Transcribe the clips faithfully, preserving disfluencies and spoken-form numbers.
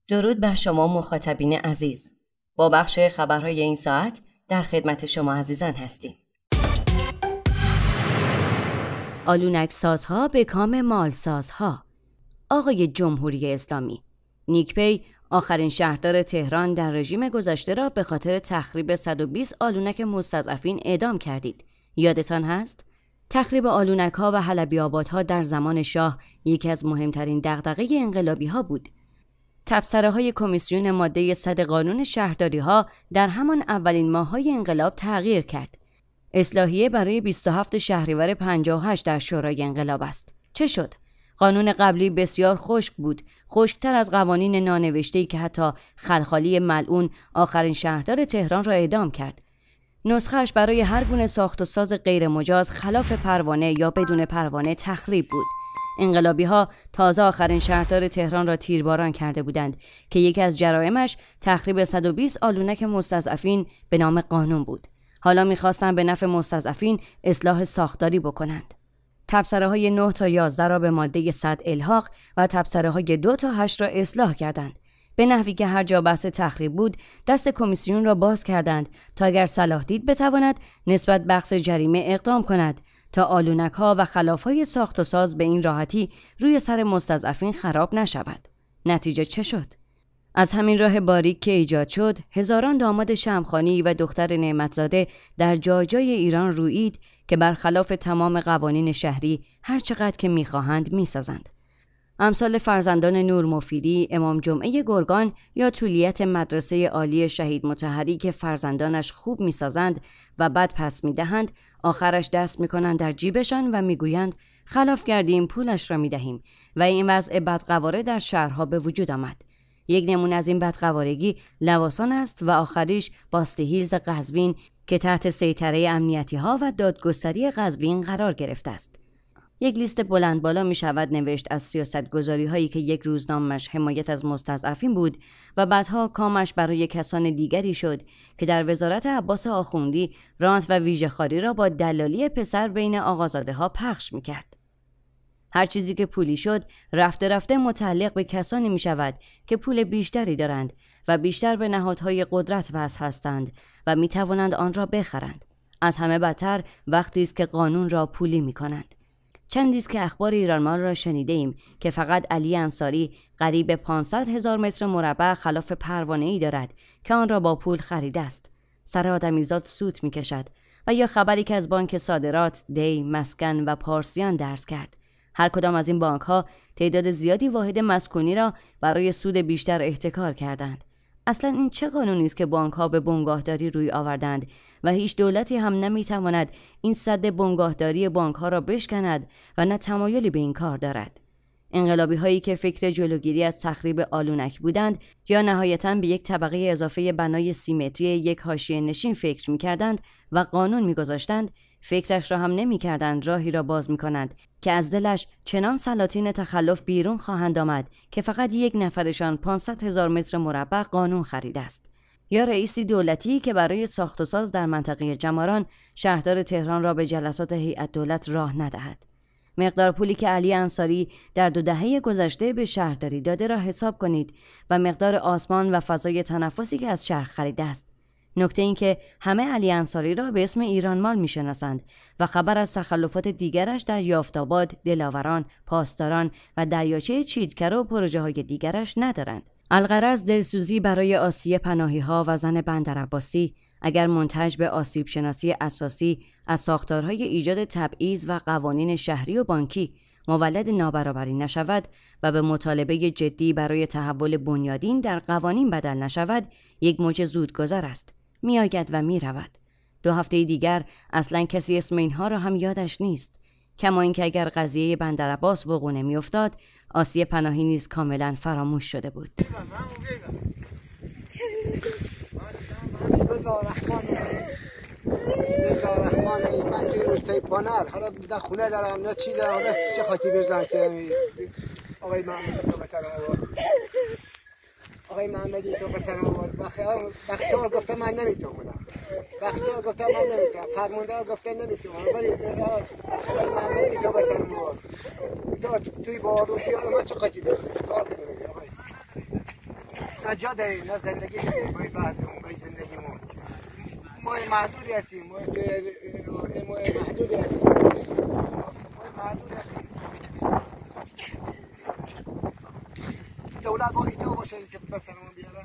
درود بر شما مخاطبین عزیز. با بخش خبرهای این ساعت در خدمت شما عزیزان هستیم. آلونک سازها به کام مال سازها. آقای جمهوری اسلامی، نیک پی آخرین شهردار تهران در رژیم گذشته را به خاطر تخریب صد و بیست آلونک مستضعفین اعدام کردید. یادتان هست؟ تخریب آلونک ها و حلبی آبادها در زمان شاه یکی از مهمترین دغدغه انقلابی ها بود. تبصره های کمیسیون ماده صد قانون شهرداری ها در همان اولین ماه‌های انقلاب تغییر کرد. اصلاحیه برای بیست و هفتم شهریور پنجاه و هشت در شورای انقلاب است. چه شد؟ قانون قبلی بسیار خشک بود، خشکتر از قوانین نانوشته‌ای که حتی خلخالی ملعون آخرین شهردار تهران را اعدام کرد. نسخه‌اش برای هر گونه ساخت و ساز غیر مجاز خلاف پروانه یا بدون پروانه تخریب بود. انقلابی ها تازه آخرین شهردار تهران را تیرباران کرده بودند که یکی از جرائمش تخریب صد و بیست آلونک مستضعفین به نام قانون بود. حالا می‌خواستند به نفع مستضعفین اصلاح ساختاری بکنند. تبصره های نه تا یازده را به ماده صد الحاق و تبصره های دو تا هشت را اصلاح کردند. به نحوی که هر جا بحث تخریب بود دست کمیسیون را باز کردند تا اگر صلاح دید بتواند نسبت بخش جریمه اقدام کند تا آلونک ها و خلاف های ساخت و ساز به این راحتی روی سر مستضعفین خراب نشود. نتیجه چه شد؟ از همین راه باریک که ایجاد شد، هزاران داماد شمخانی و دختر نعمتزاده در جای جای ایران رویید که برخلاف تمام قوانین شهری هر چقدر که می‌خواهند می‌سازند. امثال فرزندان نور مفیدی، امام جمعه گرگان یا طولیت مدرسه عالی شهید مطهری که فرزندانش خوب می‌سازند و بعد پس می‌دهند، آخرش دست می‌کنند در جیبشان و می‌گویند خلاف کردیم پولش را می‌دهیم و این وضع بدقواره در شهرها به وجود آمد. یک نمونه از این بدقوارگی لواسان است و آخریش باستهیلز قزوین که تحت سیطره امنیتی ها و دادگستری قزوین قرار گرفته است. یک لیست بلند بالا می شود نوشت از سیاست گذاری هایی که یک روزنامه‌اش حمایت از مستضعفین بود و بعدها کامش برای کسان دیگری شد که در وزارت عباس آخوندی رانت و ویژه‌خواری را با دلالی پسر بین آقازاده ها پخش می کرد. هر چیزی که پولی شد رفته رفته متعلق به کسانی می شود که پول بیشتری دارند و بیشتر به نهادهای قدرت وصل هستند و می توانند آن را بخرند. از همه بدتر وقتی است که قانون را پولی می کنند. چندی است که اخبار ایرانمال را شنیده ایم که فقط علی انصاری قریب پانصد هزار متر مربع خلاف پروانه‌ای دارد که آن را با پول خریده است. سر آدمیزاد سوت می کشد. و یا خبری که از بانک صادرات، دی، مسکن و پارسیان درس کرد. هر کدام از این بانک ها تعداد زیادی واحد مسکونی را برای سود بیشتر احتکار کردند. اصلا این چه قانونی است که بانک ها به بنگاهداری روی آوردند و هیچ دولتی هم نمیتواند این سد بنگاهداری بانک ها را بشکند و نه تمایلی به این کار دارد. انقلابی هایی که فکر جلوگیری از تخریب آلونک بودند یا نهایتاً به یک طبقه اضافه بنای سیمتری یک حاشیه نشین فکر می‌کردند و قانون می‌گذاشتند، فکرش را هم نمی‌کردند راهی را باز می‌کنند که از دلش چنان سلاطین تخلف بیرون خواهند آمد که فقط یک نفرشان پانصد هزار متر مربع قانون خریده است. یا رئیسی دولتی که برای ساخت و ساز در منطقه جماران شهردار تهران را به جلسات هیئت دولت راه ندهد. مقدار پولی که علی انصاری در دو دهه گذشته به شهرداری داده را حساب کنید و مقدار آسمان و فضای تنفسی که از شهر خریده است. نکته این که همه علی انصاری را به اسم ایرانمال میشناسند و خبر از تخلفات دیگرش در یافت‌آباد، دلاوران، پاسداران و دریاچه چیدکره و پروژه های دیگرش ندارند. الغرض دلسوزی برای آسیه پناهی ها و زن بندرعباسی اگر منتج به آسیب شناسی اساسی از ساختارهای ایجاد تبعیض و قوانین شهری و بانکی مولد نابرابری نشود و به مطالبه جدی برای تحول بنیادین در قوانین بدل نشود، یک موج زودگذر است. می آید و می رود. دو هفته دیگر اصلا کسی اسم اینها را هم یادش نیست. کما اینکه اگر قضیه بندرعباس وقوع نمی افتاد، آسیه پناهی نیز کاملا فراموش شده بود. بسم الله الرحمن الرحیم. بسم الله الرحمن الرحیم. من توی روستای پانر حالا بودن خونه دارم یا چی دارم، حالا چه خاطی برزن که آقای محمدی تو بسرم آورد. آقای محمدی تو بسرم آورد. بخشار گفته من نمیتونم. بخشار گفته من نمیتونم. فرمانده گفته نمیتونم. ولی آقای محمدی تو بسرم آورد. تو توی بارو یا من چه خاطی برزن. کار کنم آقای. نه جا داریم نه زندگی داریم باید بحثمون باید زندگیمون ما محدودی هستیم ما محدودی هستیم ما محدودی هستیم دولت با ایتا باشه که بسرمون بیاره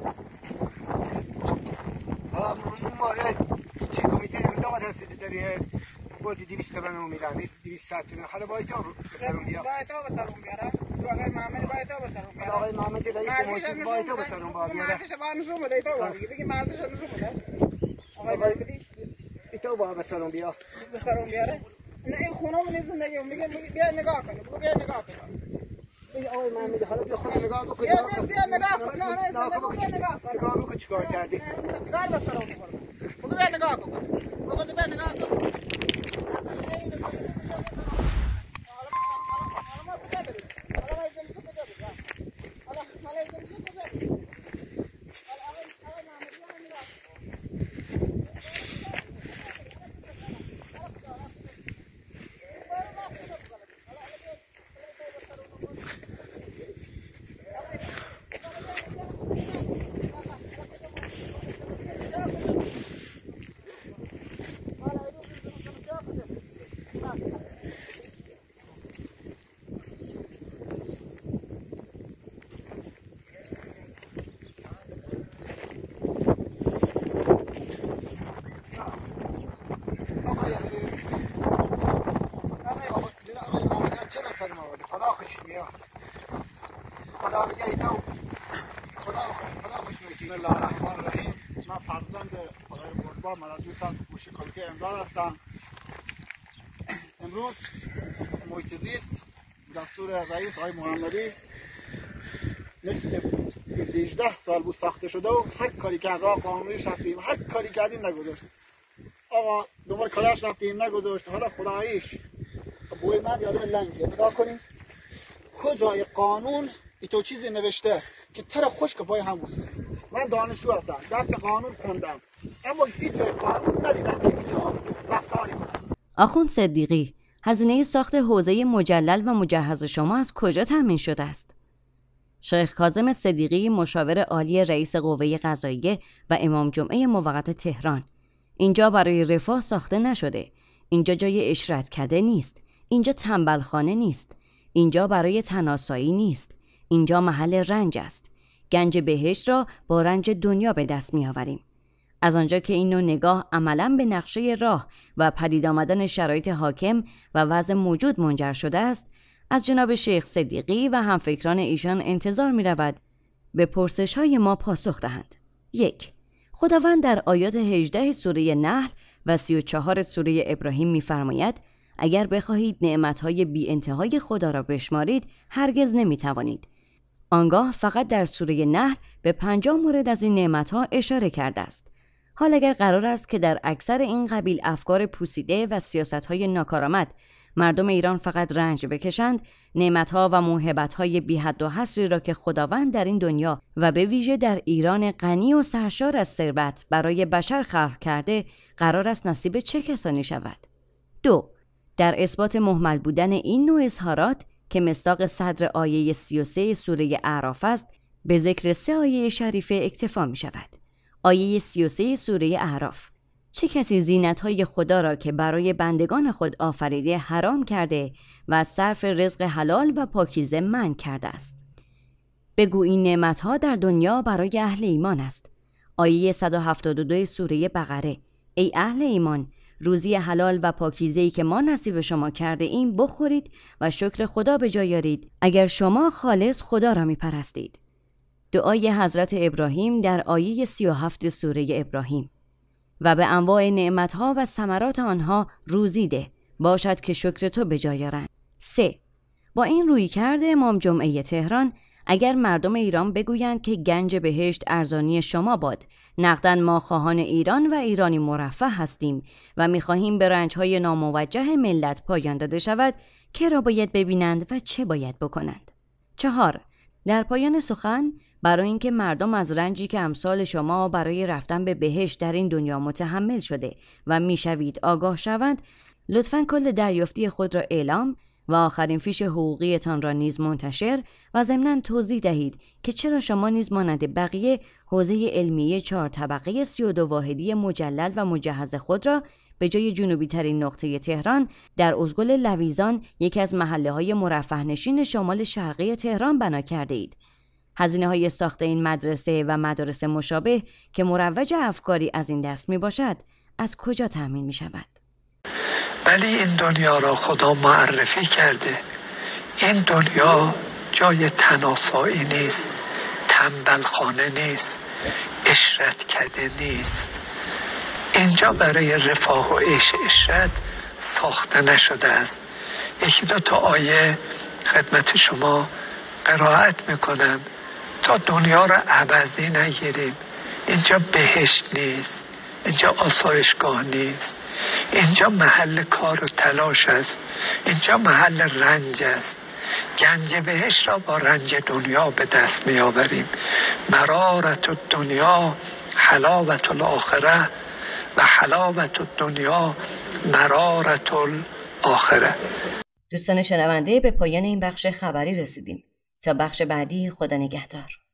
ما چه کمیته امداد هستید داری باید دویست بنامو میدن دویست ساعت حالا با ایتا بسرمون بیاره با ایتا بسرمون بیاره آقای محمد با ایتا بسرمون بیاره آقای محمد رئیس محیط با ایتا بسرمون بیاره مردش با نشون بده ایتا با بگی بگی مردش نشون بده آقای بدی ایتا با بسرمون بیاره بسرمون بیاره نه این خونه من زندگی میگه بیا نگاه کن بیا نگاه کن آقای محمد حالا بیا خود نگاه بکن بیا بیا نگاه کن نه نه نگاه کن نگاه بکن چیکار کردی چیکار بسرمون میکنه بگو بیا نگاه کن بگو بیا نگاه کن خدا خوش میاد خدا میگه ایتو خدا خدا خوش میاد بسم الله الرحمن الرحیم من فرزند خدای بزرگوار مراجع تحت پوشش کمیته امداد هستم. امروز محیط زیست دستور رئیس آقای محمدی نفتی که هجده سال بود ساخته شده و هر کاری که راه قانونیش رفتیم هر کاری کردیم نگذاشت آقا دنبال کاراش رفتیم نگذاشت. حالا خداییش بوی من یادم لنگه نگاه کنیم کجای قانون ایتو چیزی نوشته که تر خشک پای هم بوسه. من دانشجو هستم درس قانون خوندم اما هیچ جای قانون ندیدم که ایتو رفتاری کنم. آخوند صدیقی، هزینه ساخت حوزه مجلل و مجهز شما از کجا تامین شده است؟ شیخ کاظم صدیقی، مشاور عالی رئیس قوه قضاییه و امام جمعه موقت تهران: اینجا برای رفاه ساخته نشده. اینجا جای اشرتکده نیست. اینجا تنبلخانه نیست. اینجا برای تناسایی نیست. اینجا محل رنج است. گنج بهشت را با رنج دنیا به دست می آوریم. از آنجا که این نوع نگاه عملاً به نقشه راه و پدید آمدن شرایط حاکم و وضع موجود منجر شده است، از جناب شیخ صدیقی و همفکران ایشان انتظار می رود به پرسش های ما پاسخ دهند. یک. خداوند در آیات هجده سوره نحل و سی و چهار سوره ابراهیم می فرماید اگر بخواهید نعمتهای بی انتهای خدا را بشمارید هرگز نمی توانید. آنگاه فقط در سوره نحل به پنجاه مورد از این نعمتها اشاره کرده است. حال اگر قرار است که در اکثر این قبیل افکار پوسیده و سیاستهای ناکارآمد مردم ایران فقط رنج بکشند، نعمتها و موهبتهای بی حد و حصری را که خداوند در این دنیا و به ویژه در ایران غنی و سرشار از ثروت برای بشر خلق کرده، قرار است نصیب چه کسانی شود؟ دو. در اثبات مهمل بودن این نوع اظهارات که مصداق صدر آیه سی و سه سوره اعراف است، به ذکر سه آیه شریفه اکتفا می شود. آیه سی و سه سوره اعراف: چه کسی زینت‌های خدا را که برای بندگان خود آفریده حرام کرده و از صرف رزق حلال و پاکیزه منع کرده است. بگو این نعمت‌ها در دنیا برای اهل ایمان است. آیه صد و هفتاد و دو سوره بقره: ای اهل ایمان، روزی حلال و پاکیزه‌ای که ما نصیب شما کرده ایم بخورید و شکر خدا به جای آورید اگر شما خالص خدا را می‌پرستید. دعای حضرت ابراهیم در آیه سی و هفت سوره ابراهیم: و به انواع نعمتها و ثمرات آنها روزی ده، باشد که شکر تو به جای آرند. سه. با این رویکرد امام جمعه تهران، اگر مردم ایران بگویند که گنج بهشت ارزانی شما باد، نقدن ما خواهان ایران و ایرانی مرفه هستیم و می‌خواهیم به رنج‌های ناموجه ملت پایان داده شود، که را باید ببینند و چه باید بکنند؟ چهار. در پایان سخن، برای اینکه مردم از رنجی که امثال شما برای رفتن به بهشت در این دنیا متحمل شده و میشوید آگاه شوند، لطفاً کل دریافتی خود را اعلام و آخرین فیش حقوقیتان را نیز منتشر و ضمناً توضیح دهید که چرا شما نیز مانند بقیه حوزه علمیه چهار طبقه سی و دو واحدی مجلل و مجهز خود را به جای جنوبی ترین نقطه تهران در ازگل لویزان، یکی از محله های مرفه نشین شمال شرقی تهران بنا کرده اید. هزینه های ساخت این مدرسه و مدارس مشابه که مروج افکاری از این دست می باشد از کجا تامین می شود؟ ولی این دنیا را خدا معرفی کرده. این دنیا جای تناسایی نیست، تنبلخانه نیست، عشرت کده نیست. اینجا برای رفاه و عیش عشرت ساخته نشده است. یکی دو تا آیه خدمت شما قرائت میکنم تا دنیا را عوضی نگیریم. اینجا بهشت نیست، اینجا آسایشگاه نیست، اینجا محل کار و تلاش است، اینجا محل رنج است. گنج بهشت را با رنج دنیا به دست می آوریم. مرارت الدنیا حلاوت الاخره و حلاوت الدنیا مرارت الاخره. دوستان شنونده، به پایان این بخش خبری رسیدیم. تا بخش بعدی، خدا نگهدار.